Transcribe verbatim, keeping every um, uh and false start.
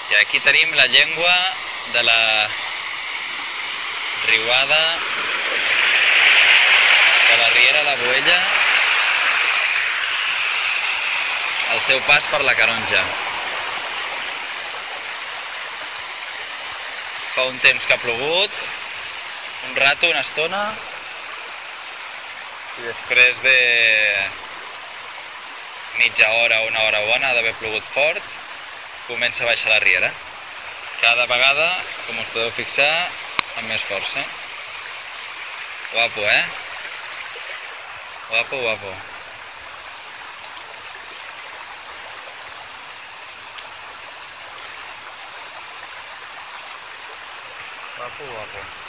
I aquí tenim la llengua de la riuada de la riera de Boella, el seu pas per la Canonja. Fa un temps que ha plogut, un rato, una estona, i després de mitja hora o una hora bona d'haver plogut fort, comença a baixar la riera. Cada vegada, com us podeu fixar, amb més força. Guapo, eh? Guapo, guapo. Guapo, guapo.